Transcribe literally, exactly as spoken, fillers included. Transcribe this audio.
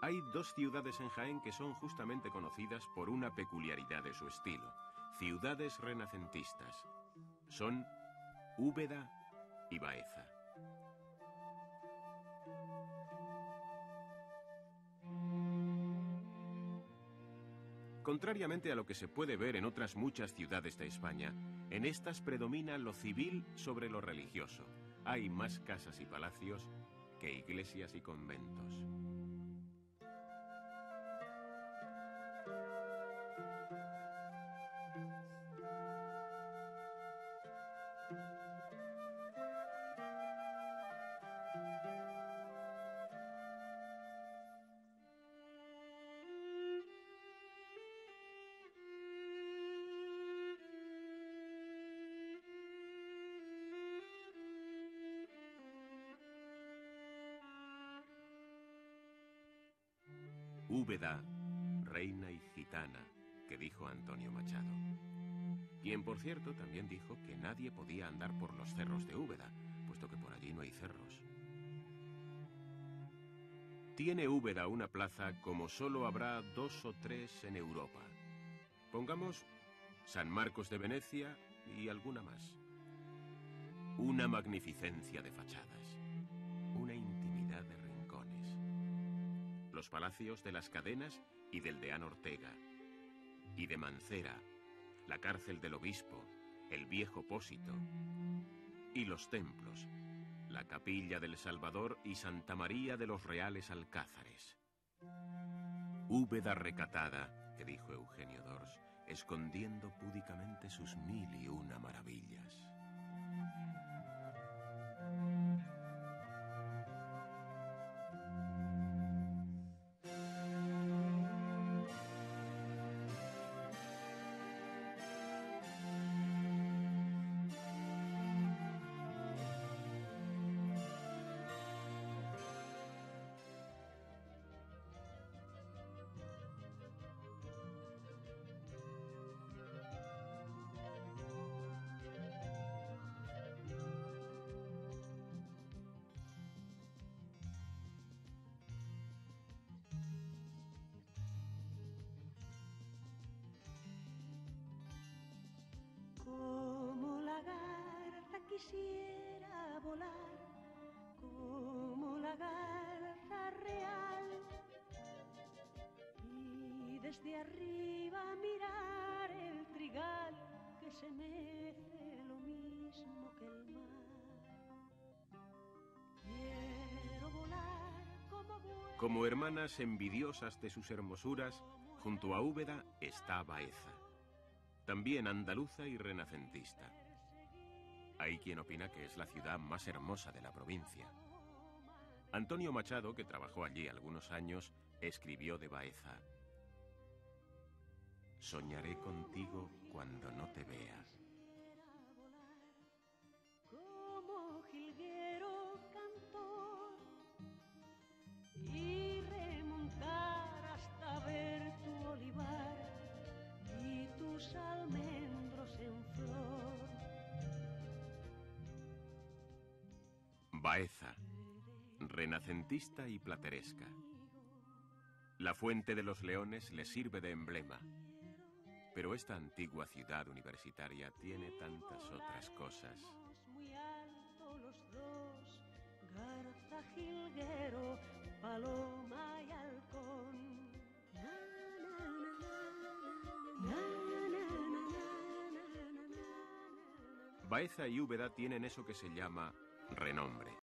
Hay dos ciudades en Jaén que son justamente conocidas por una peculiaridad de su estilo, ciudades renacentistas. Son Úbeda y Baeza. Contrariamente a lo que se puede ver en otras muchas ciudades de España, en estas predomina lo civil sobre lo religioso. Hay más casas y palacios que iglesias y conventos. Úbeda, reina y gitana, que dijo Antonio Machado. Quien, por cierto, también dijo que nadie podía andar por los cerros de Úbeda, puesto que por allí no hay cerros. Tiene Úbeda una plaza como solo habrá dos o tres en Europa. Pongamos San Marcos de Venecia y alguna más. Una magnificencia de fachadas, una intimidad de rincones. Los palacios de las Cadenas y del deán Ortega, y de Mancera, la cárcel del obispo, el viejo Pósito, y los templos, la capilla del Salvador y Santa María de los Reales Alcázares. Úbeda recatada, que dijo Eugenio d'Ors, escondiendo púdicamente sus mil y una maravillas. Como la garza quisiera volar, como la garza real, y desde arriba mirar el trigal que se mece lo mismo que el mar. Quiero volar como vuela. Como hermanas envidiosas de sus hermosuras, junto a Úbeda está Baeza, también andaluza y renacentista. Hay quien opina que es la ciudad más hermosa de la provincia. Antonio Machado, que trabajó allí algunos años, escribió de Baeza: soñaré contigo cuando no te vea. Como jilguero cantor y remontar hasta ver tu olivar y tus almendros en flor. Baeza, renacentista y plateresca. La Fuente de los Leones le sirve de emblema, pero esta antigua ciudad universitaria tiene tantas otras cosas. Muy alto los dos, garza, jilguero, paloma y halcón. Baeza y Úbeda tienen eso que se llama renombre.